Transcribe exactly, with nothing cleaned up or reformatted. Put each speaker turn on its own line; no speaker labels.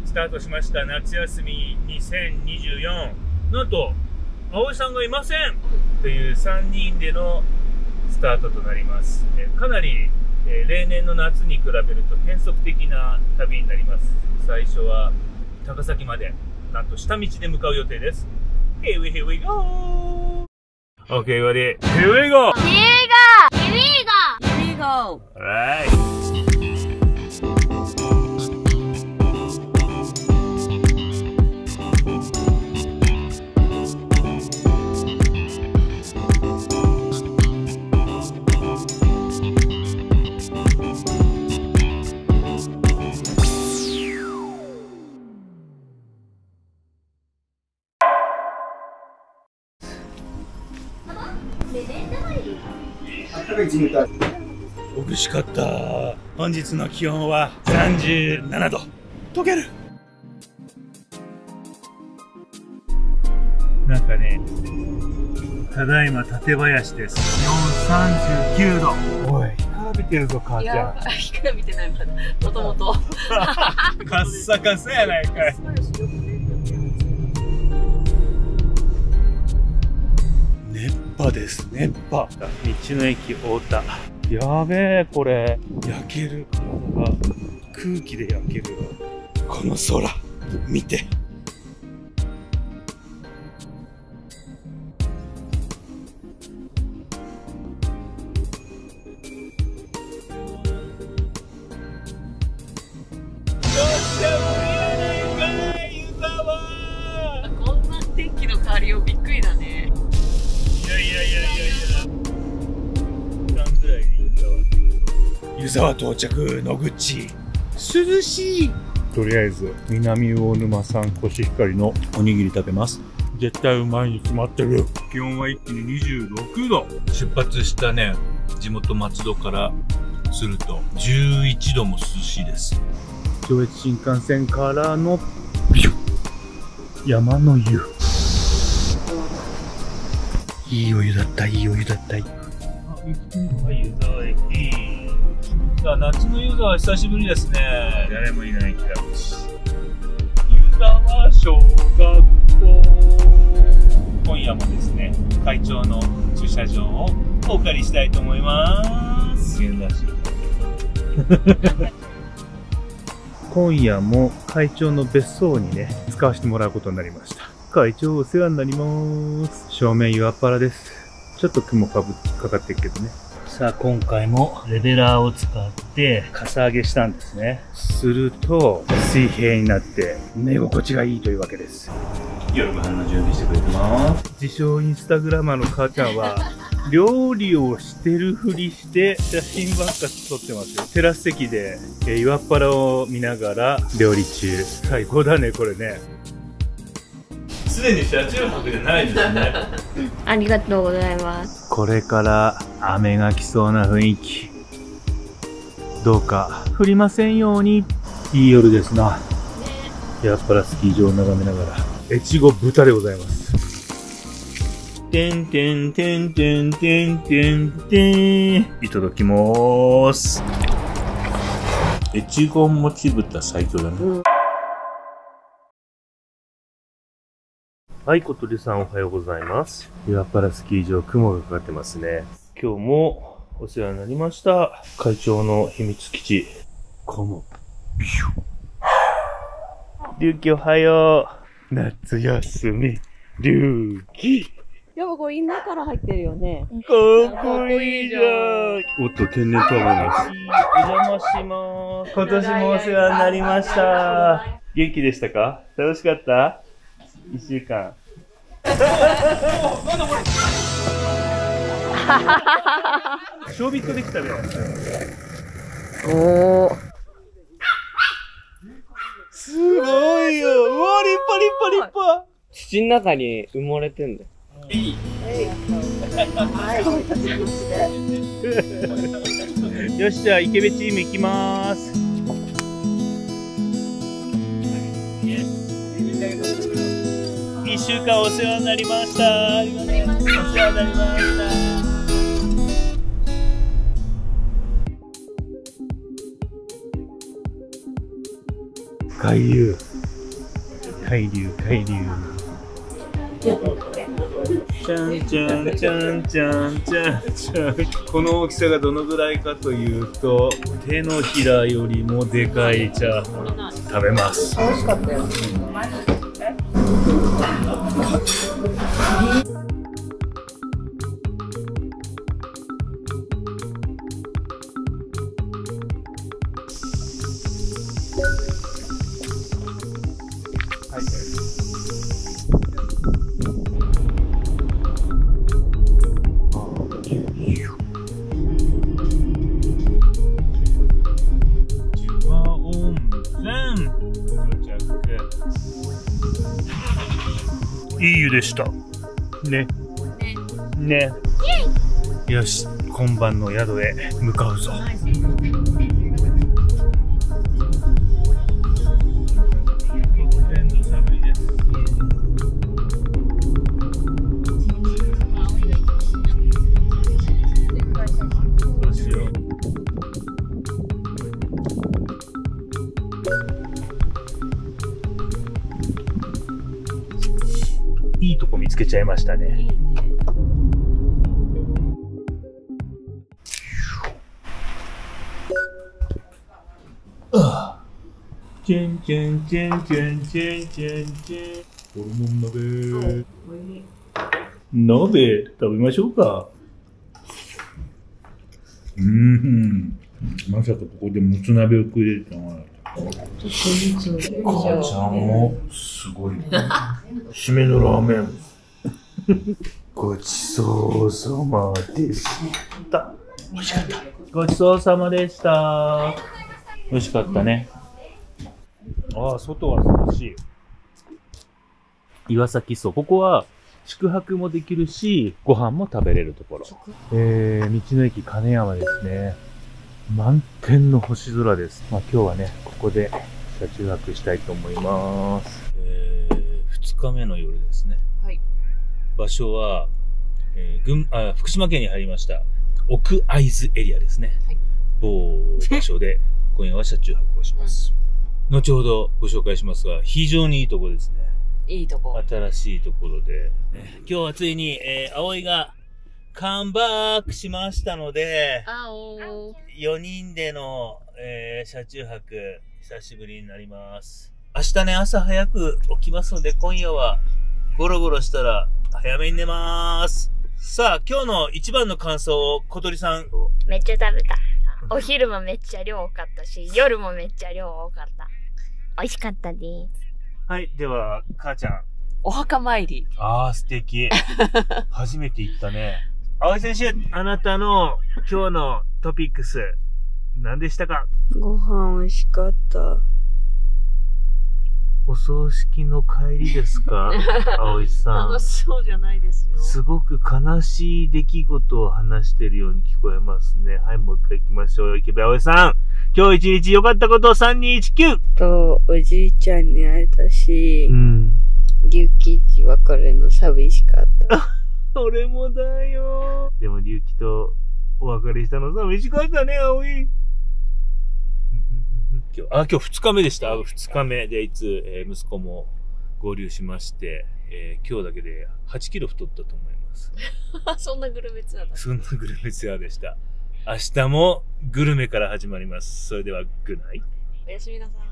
スタートしました夏休みにせんにじゅうよん。なんと葵さんがいませんというさんにんでのスタートとなります。えかなり、えー、例年の夏に比べると変則的な旅になります。最初は高崎までなんと下道で向かう予定です。 Here we, here we go! Okay, ready? Here we go!
Here we go! Here we go! Here we go!
Alright! 美しかった。本日の気温はさんじゅうななど。溶ける。なんかね、ただいま館林です。気温さんじゅうきゅうど。おい、干からびてるぞ母ちゃん。
干からびてないまだ。もともと。
カッサカサやないかい。熱波です、熱波。道の駅太田。やべえ、これ焼ける。体が空気で焼ける。この空見て。
こんな天気の変わりようびっくりだね。
いやいやいやいやいや。時間ぐらいで湯沢到着。野口。涼しい。とりあえず南魚沼産コシヒカリのおにぎり食べます。絶対うまいに決まってる。気温は一気ににじゅうろくど。出発したね地元松戸からするとじゅういちども涼しいです。上越新幹線からのビュッ山の湯。いいお湯だった、いいお湯だった。あ、湯沢駅。さあ、夏の湯沢久しぶりですね。誰もいないキラブシ。湯沢小学校。今夜もですね、会長の駐車場をお借りしたいと思います。今夜も会長の別荘にね、使わせてもらうことになりました。会長お世話になります。正面岩っ腹です。ちょっと雲かぶかかってるけどね。さあ今回もレベラーを使ってかさ上げしたんですね。すると水平になって寝心地がいいというわけです。夜ご飯の準備してくれてます。自称インスタグラマーの母ちゃんは料理をしてるふりして写真ばっか撮ってますよ。テラス席で岩っ腹を見ながら料理中。最高だねこれね。すでに車中泊じゃないですね。
ありがとうございます。
これから雨が来そうな雰囲気。どうか降りませんように。いい夜ですな。やっぱらスキー場を眺めながら越後豚でございます。てんてんてんてんてんてんてん。いただきまーす。越後もち豚最強だね。うん、はい、小鳥さんおはようございます。岩っ原スキー場、雲がかかってますね。今日もお世話になりました。会長の秘密基地。この、ビュー。りゅうきおはよう。夏休み、りゅうき。
やっぱこれ稲から入ってるよね。
かっこいいじゃん。おっと、天然痘がない。お邪魔しまーす。今年もお世話になりました。元気でしたか？楽しかった？一週間。ショービットできたね。
おお。
すごいよ。うわ、立派立派立派。
土の中に埋もれてんだよ。いい。
よし、じゃあ池部チーム行きまーす。一週間お世話になりました。ありがとうございます。お世話になりました。海遊海流海流。ちゃんちゃんちゃんちゃんちゃんちゃん。この大きさがどのぐらいかというと、手のひらよりもでかいチャーハン食べます。
美味しかったよ。
いい湯でした。ね。ね。よし、今晩の宿へ向かうぞ。どうしよう。いいとこ見つけちゃいましたね。ああ、チェンチェンチェンチェンチェンチェンチェン。ホルモン鍋。鍋食べましょうか。うん、まさかここでもつ鍋を食えるとは思わなかった。母ちゃんもすごい。締めのラーメン。ごちそうさまでした。美味しかった。ごちそうさまでした。美味しかったね。ああ、外は涼しい。岩崎荘。ここは宿泊もできるし、ご飯も食べれるところ。えー、道の駅金山ですね。満天の星空です。まあ今日はね、ここで車中泊したいと思います。えー、ふつかめの夜ですね。
はい。
場所は、えー、群あ福島県に入りました奥会津エリアですね。はい、某場所で今夜は車中泊をします。うん、後ほどご紹介しますが、非常にいいところですね。
いいとこ。
新しいところで。今日はついに、えー、葵がカムバックしましたので、
あお
よにんでの、えー、車中泊、久しぶりになります。明日ね、朝早く起きますので、今夜はゴロゴロしたら早めに寝まーす。さあ、今日の一番の感想を小鳥さん。
めっちゃ食べた。お昼もめっちゃ量多かったし、夜もめっちゃ量多かった。美味しかったです。
はい、では、母ちゃん。
お墓参り。
あー、素敵。初めて行ったね。葵選手、あなたの今日のトピックス、何でしたか？
ご飯美味しかった。
お葬式の帰りですか？葵さん。
楽しそうじゃないですよ。
すごく悲しい出来事を話しているように聞こえますね。はい、もう一回行きましょう。池部葵さん。今日一日良かったことさんにいちきゅう。
と、おじいちゃんに会えたし、
うん。
龍吉別れの寂しかった。
俺もだよ。でも龍吉とお別れしたの寂しかったね、葵。今日、あ、今日二日目でした。二日目でいつ、えー、息子も合流しまして、えー、今日だけではちキロ太ったと思います。
そんなグルメツアーだ。
そんなグルメツアーでした。明日もグルメから始まります。それでは、グッナイ。
おやすみなさい。